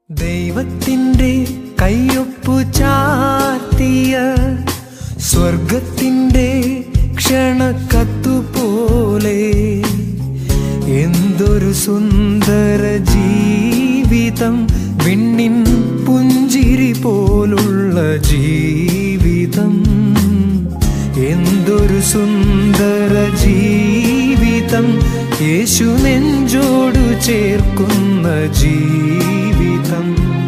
ദൈവത്തിൻ്റെ കയ്യൊപ്പു ചാർത്തിയ സ്വർഗത്തിൻ്റെ ക്ഷണക്കത്തുപോലെ എന്തൊരു സുന്ദര ജീവിതം, വിണ്ണിൻ പുഞ്ചിരി പോലുള്ള ജീവിതം. എന്തൊരു സുന്ദര ജീവിതം, യേശു നെഞ്ചോടു ചേർക്കുന്ന ജീവിതം.